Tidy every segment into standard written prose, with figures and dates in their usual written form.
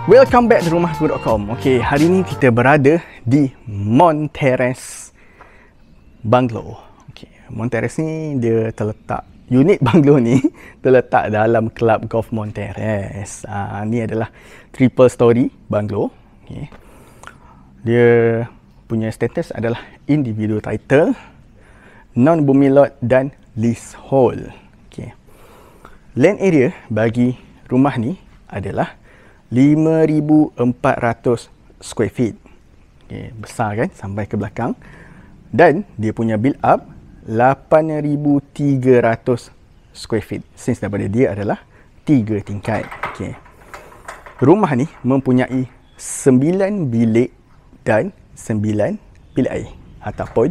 Welcome back to rumahku.com. Okey, hari ni kita berada di Monterrace Bungalow. Okey, Monterrace ni dia terletak, unit bungalow ni terletak dalam Club Golf Monterrace. Ni adalah triple story bungalow. Okey. Dia punya status adalah individual title, non-bumi lot dan leasehold. Okey. Land area bagi rumah ni adalah 5,400 square feet. Okay, besar kan sampai ke belakang. Dan dia punya build up 8,300 square feet. Since daripada dia adalah 3 tingkat. Okay. Rumah ni mempunyai 9 bilik dan 9 bilik air. Ataupun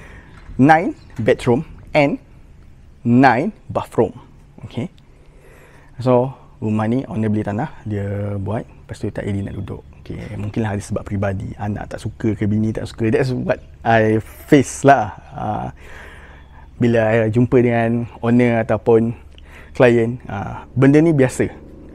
9 bedroom and 9 bathroom. Okay. So rumah ni owner beli tanah, dia buat, lepas tu tak ready nak duduk. Okay, mungkinlah ada sebab peribadi, anak tak suka ke bini tak suka. That's what I face lah. Bila I jumpa dengan owner ataupun klien, benda ni biasa.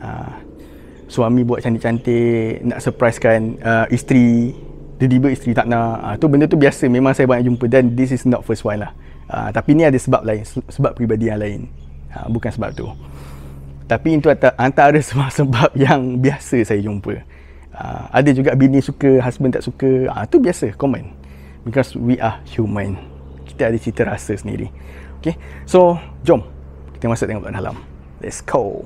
Suami buat cantik-cantik, nak surprisekan isteri, tiba-tiba isteri tak nak. Tu benda tu biasa, memang saya banyak jumpa dan this is not first one lah. Tapi ni ada sebab lain, sebab peribadi yang lain. Bukan sebab tu. Tapi itu antara sebab yang biasa saya jumpa. Ada juga bini suka, husband tak suka. Itu biasa, common. Because we are human. Kita ada cita rasa sendiri. Okay, so jom kita masuk tengok dalam. Let's go.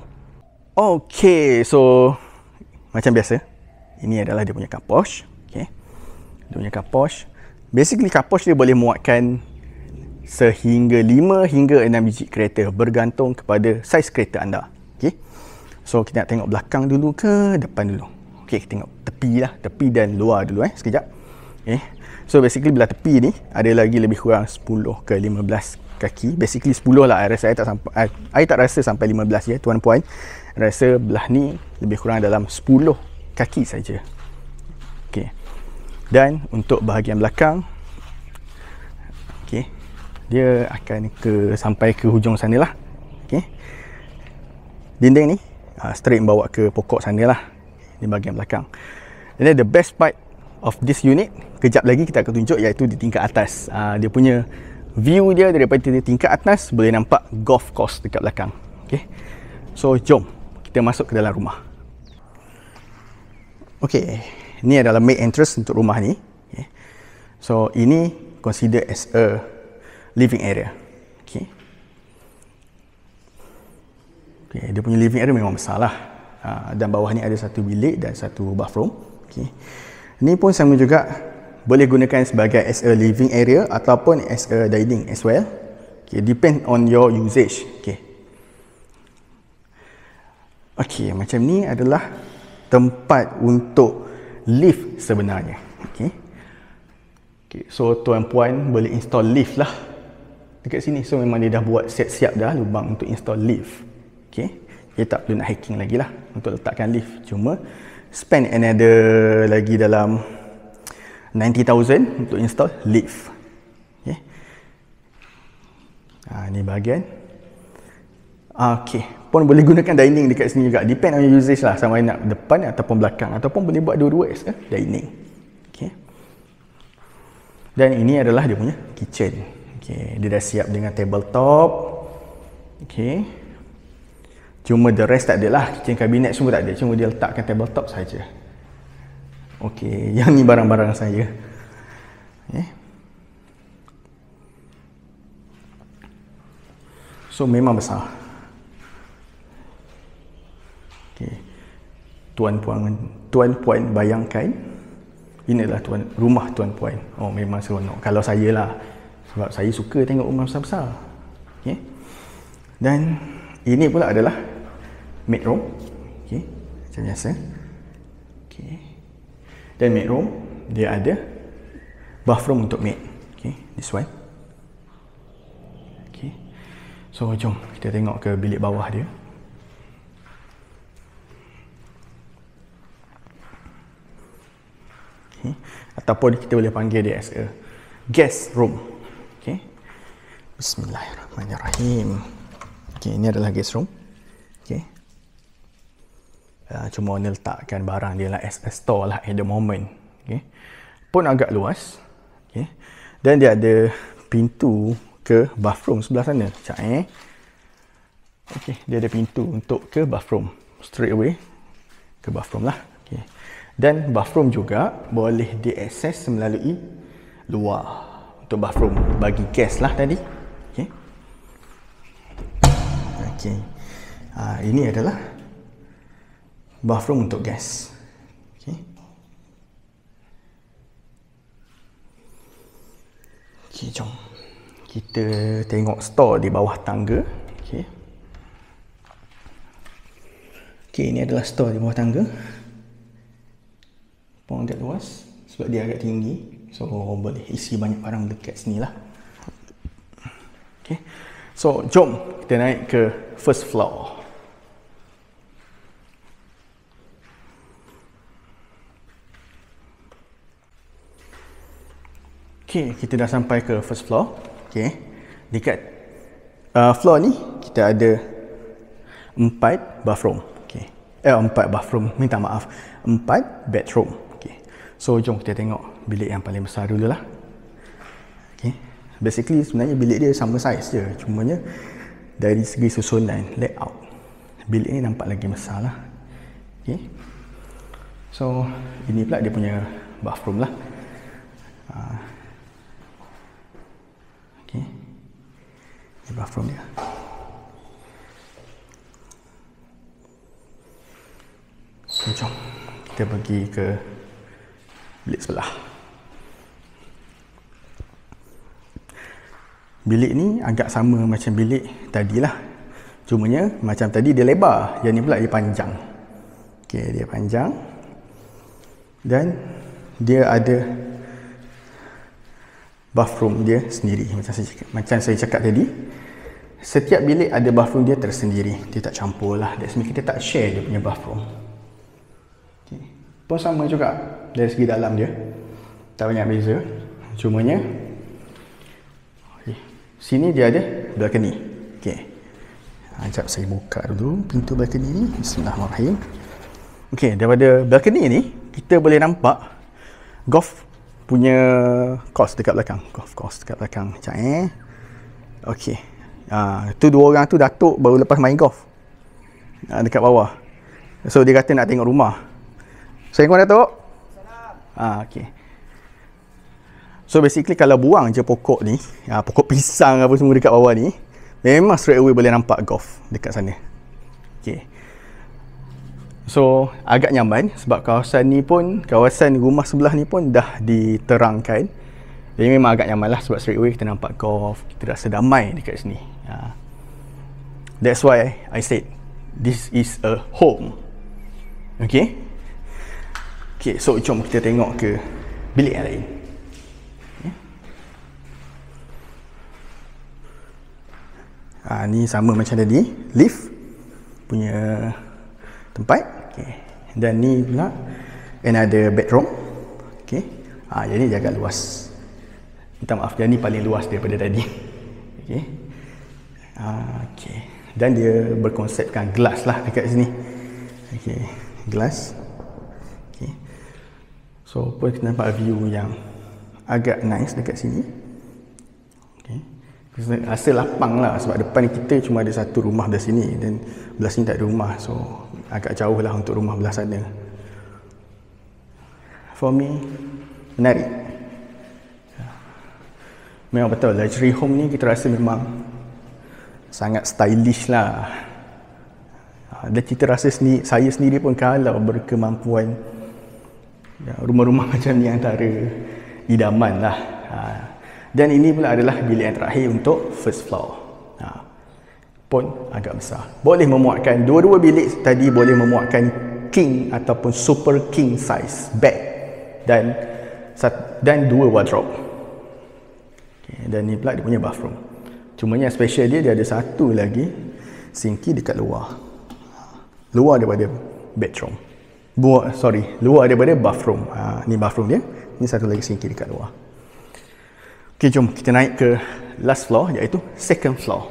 Okay, so macam biasa, ini adalah dia punya car porch. Okay, dia punya car porch. Basically car porch dia boleh muatkan sehingga 5 hingga 6 biji kereta, bergantung kepada saiz kereta anda. Okay. So kita nak tengok belakang dulu ke depan dulu. Okay, kita tengok tepi lah, tepi dan luar dulu sekejap. Okay. So basically belah tepi ni ada lagi lebih kurang 10 ke 15 kaki. Basically 10 lah, I tak rasa sampai 15 ya tuan-puan. Rasa belah ni lebih kurang dalam 10 kaki saja. Okay. Dan untuk bahagian belakang, okay, dia akan sampai ke hujung sana lah. Okay. Dinding ni straight bawa ke pokok sana lah, di bahagian belakang. And then the best part of this unit, kejap lagi kita akan tunjuk, iaitu di tingkat atas. Dia punya view dia daripada tingkat atas boleh nampak golf course dekat belakang. Okay. So jom kita masuk ke dalam rumah. Okay, ni adalah main entrance untuk rumah ni. Okay. So ini consider as a living area. Okay. Okay, dia punya living area memang besar lah. Dan bawah ni ada satu bilik dan satu bathroom. Okay. Ni pun sama juga, boleh gunakan sebagai as a living area ataupun as a dining as well. Okay, depend on your usage. Okay. Okay, macam ni adalah tempat untuk lift sebenarnya. Okay. Okay, so tuan-puan boleh install lift lah dekat sini. So memang dia dah buat siap-siap dah lubang untuk install lift. Okay. Dia tak perlu nak hacking lagi lah untuk letakkan lift. Cuma spend another lagi dalam 90,000 untuk install lift. Okay. Ni bahagian. Okay. Pun boleh gunakan dining dekat sini juga. Depend on your usage lah, sama nak depan ataupun belakang, ataupun boleh buat dua-dua as dining. Okay. Dan ini adalah dia punya kitchen. Okay. Dia dah siap dengan tabletop. Okay. Cuma the rest tak ada lah, kitchen cabinet semua tak ada, cuma dia letakkan tabletop saja. Okey, yang ni barang-barang saya. Okay. So memang besar. Okey. Tuan-puan bayangkan, inilah rumah tuan-puan. Oh, memang seronok. Kalau saya lah, sebab saya suka tengok rumah besar-besar. Okey. Dan ini pula adalah maid room. Okay, macam biasa. Okay. Dan maid room dia ada bathroom untuk maid. Okay, this one. Okay. So jom kita tengok ke bilik bawah dia. Okay. Ataupun kita boleh panggil dia as a guest room. Okay. Bismillahirrahmanirrahim. Okay, ini adalah guest room. Okay. Cuma letakkan barang dia lah as a store lah at the moment. Okay. Pun agak luas. Okay. Dan dia ada pintu ke bathroom sebelah sana. Sekejap Okay, dia ada pintu untuk ke bathroom. Straight away ke bathroom lah. Okay. Dan bathroom juga boleh diakses melalui luar. Untuk bathroom bagi guest lah tadi. Okay. Okay. Ini adalah bathroom untuk guest. Okay. Okay, jom kita tengok store di bawah tangga. Okay. Okay, ini adalah store di bawah tangga. Pun agak luas sebab dia agak tinggi, so boleh isi banyak barang dekat sini lah. Okay. So jom kita naik ke first floor. Okay, kita dah sampai ke first floor. Okay. Dekat floor ni kita ada 4 bathroom. Okay. 4 bathroom, minta maaf, 4 bedroom. Okay. So jom kita tengok bilik yang paling besar dulu lah. Okay. Basically sebenarnya bilik dia sama size je, cumanya dari segi susunan layout bilik ni nampak lagi besar lah. Okay. So ini pula dia punya bathroom lah. Okay. Ini bathroom dia. Okay, jom kita pergi ke bilik sebelah. Bilik ni agak sama macam bilik tadi lah. Cumanya macam tadi dia lebar, yang ni pula dia panjang. Okay, dia panjang. Dan dia ada bathroom dia sendiri. Macam saya cakap tadi, setiap bilik ada bathroom dia tersendiri. Dia tak campur lah. That's mean kita tak share dia punya bathroom. Okay. Pun sama juga dari segi dalam dia, tak banyak beza. Cumanya sini dia ada balcony. Okay. Sekejap saya buka dulu pintu balcony ni. Bismillahirrahmanirrahim. Okay, daripada balcony ni kita boleh nampak golf punya course dekat belakang. Golf course dekat belakang. Sekejap Okay. Tu dua orang tu datuk baru lepas main golf. Dekat bawah. So dia kata nak tengok rumah. Assalamualaikum Datuk. Okay. So basically kalau buang je pokok ni, pokok pisang apa semua dekat bawah ni, memang straight away boleh nampak golf dekat sana. Okay. So agak nyaman sebab kawasan ni pun, kawasan rumah sebelah ni pun dah diterangkan. Jadi memang agak nyaman lah sebab straight away kita nampak golf, kita rasa damai dekat sini. That's why I said this is a home. Okay. Okay, so jom kita tengok ke bilik yang lain. Ni sama macam tadi, lift punya tempat. Okay. Dan ni pula another bedroom. Okay. Jadi dia agak luas. Minta maaf, yang ni paling luas daripada tadi. Okay. Okay. Dan dia berkonsepkan glass lah dekat sini. Okay. Glass. Okay. So pun kita nampak view yang agak nice dekat sini. Okay. Rasa lapang lah sebab depan kita cuma ada satu rumah belah sini dan belah sini tak ada rumah, so agak jauh lah untuk rumah belah sana. For me, menarik. Memang betul, luxury home ni kita rasa memang sangat stylish lah. Dan kita rasa saya sendiri pun kalau berkemampuan, rumah-rumah macam ni antara idaman lah. Dan ini pula adalah bilik yang terakhir untuk first floor. Pun agak besar. Boleh memuatkan, dua-dua bilik tadi boleh memuatkan king ataupun super king size bed dan 2 wardrobe. Okay, dan ni pula dia punya bathroom. Cumanya special dia ada satu lagi sinki dekat luar. Luar daripada bedroom. Luar daripada bathroom. Ni bathroom dia. Ni satu lagi sinki dekat luar. Okay, jom kita naik ke last floor, iaitu second floor.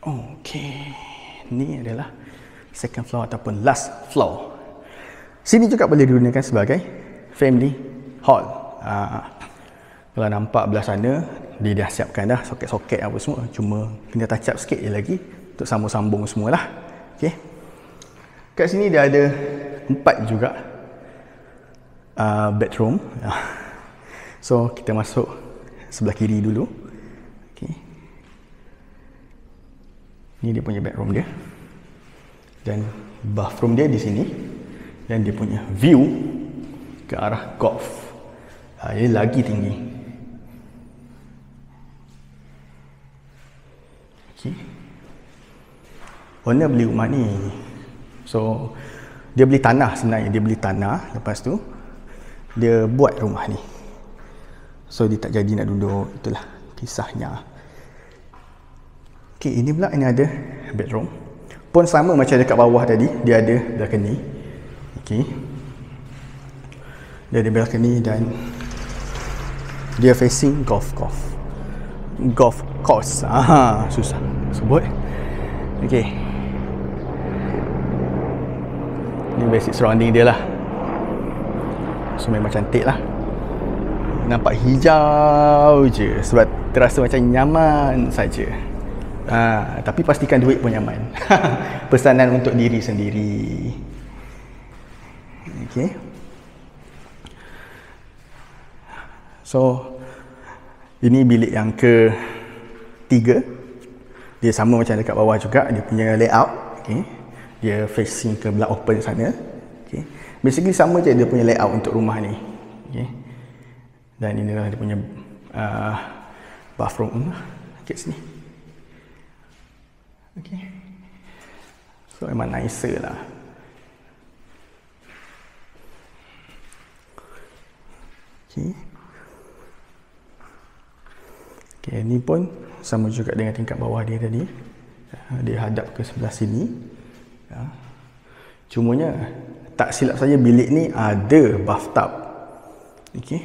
Okey, ni adalah second floor ataupun last floor. Sini juga boleh digunakan sebagai family hall. Kalau nampak belah sana, dia dah siapkan dah soket-soket apa semua. Cuma kena touch up sikit je lagi untuk sambung-sambung semualah. Okey. Kat sini dia ada 4 juga bedroom. So kita masuk sebelah kiri dulu. Okey. Ni dia punya bedroom dia. Dan bathroom dia di sini. Dan dia punya view ke arah golf. Dia lagi tinggi. Okay. Owner beli rumah ni. So, dia beli tanah sebenarnya. Dia beli tanah. Lepas tu, dia buat rumah ni. So, dia tak jadi nak duduk. Itulah kisahnya. Okay, ini pula ini ada bedroom. Pun sama macam dekat bawah tadi. Dia ada balcony. Okay. Dia ada balcony dan dia facing golf course. Susah sebut. Okay. Ni basic surrounding dia lah. So memang cantik lah. Nampak hijau je sebab terasa macam nyaman saja. Tapi pastikan duit pun nyaman. Pesanan untuk diri sendiri. Okay. So ini bilik yang ke-3. Dia sama macam dekat bawah juga. Dia punya layout. Okay. Dia facing ke belah open sana. Okay. Basically sama je dia punya layout untuk rumah ni. Okay. Dan inilah dia punya bathroom. Kat sini. Okay. So memang nicer lah. Okay. Okay, ni pun sama juga dengan tingkat bawah dia tadi. Dia hadap ke sebelah sini. Cumanya tak silap saya bilik ni ada bathtub. Okay.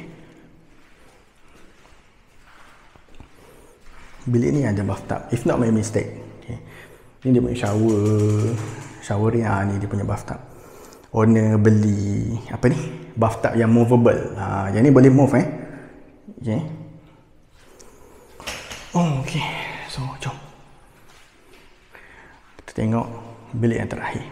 Bilik ni ada bathtub. If not my mistake. Okay. Ni dia punya shower ni dia punya bathtub. Owner beli apa ni? Bathtub yang movable. Yang ni boleh move Okay. Okay. So, jom. Kita tengok bilik yang terakhir.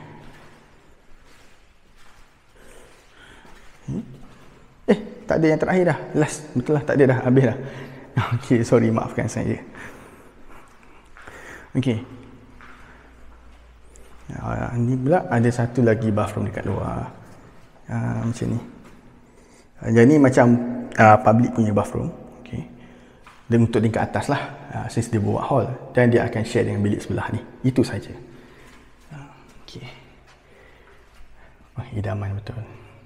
Tak ada yang terakhir dah. Last. Betul lah, tak ada dah. Habis dah. Okay, sorry, maafkan saya. Okay. Ni pula ada satu lagi bathroom dekat luar. Macam ni. Jadi ni macam public punya bathroom. Okay. Dan untuk tingkat atas lah. Since dia buat hall. Dan dia akan share dengan bilik sebelah ni. Itu saja. Okay. Idaman betul.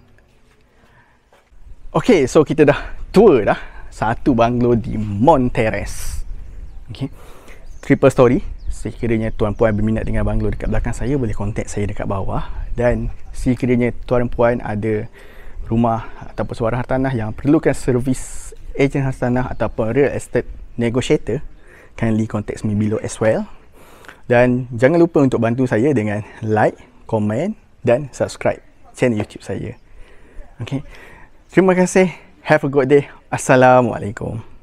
Okay, so kita dah tour dah satu banglo di Monterres. Okay. Triple story. Sekiranya tuan-puan berminat dengan banglo dekat belakang saya, boleh kontak saya dekat bawah. Dan sekiranya tuan-puan ada rumah ataupun sebarang hartanah yang perlukan servis ejen hartanah ataupun real estate negotiator, kindly contact me below as well. Dan jangan lupa untuk bantu saya dengan like, komen dan subscribe channel YouTube saya. Okay. Terima kasih. Have a good day. Assalamualaikum.